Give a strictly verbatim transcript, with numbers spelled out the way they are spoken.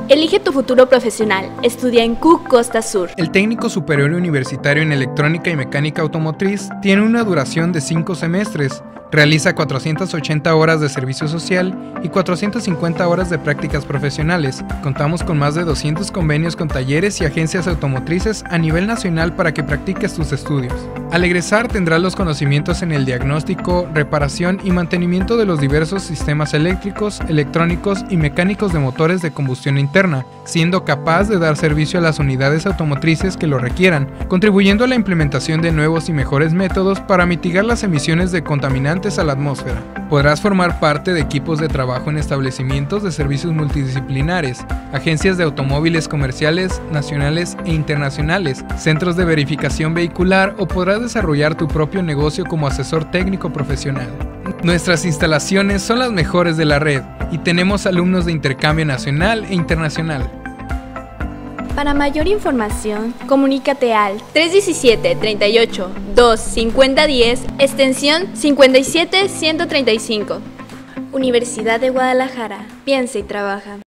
Elige tu futuro profesional. Estudia en Q Costa Sur. El Técnico Superior Universitario en Electrónica y Mecánica Automotriz tiene una duración de cinco semestres. Realiza cuatrocientas ochenta horas de servicio social y cuatrocientas cincuenta horas de prácticas profesionales. Contamos con más de doscientos convenios con talleres y agencias automotrices a nivel nacional para que practiques tus estudios. Al egresar tendrás los conocimientos en el diagnóstico, reparación y mantenimiento de los diversos sistemas eléctricos, electrónicos y mecánicos de motores de combustión interna, siendo capaz de dar servicio a las unidades automotrices que lo requieran, contribuyendo a la implementación de nuevos y mejores métodos para mitigar las emisiones de contaminantes a la atmósfera. Podrás formar parte de equipos de trabajo en establecimientos de servicios multidisciplinares, agencias de automóviles comerciales, nacionales e internacionales, centros de verificación vehicular o podrás desarrollar tu propio negocio como asesor técnico profesional. Nuestras instalaciones son las mejores de la red y tenemos alumnos de intercambio nacional e internacional. Para mayor información, comunícate al tres uno siete, treinta y ocho, dos, cincuenta, diez, extensión cincuenta y siete, ciento treinta y cinco. Universidad de Guadalajara. Piensa y trabaja.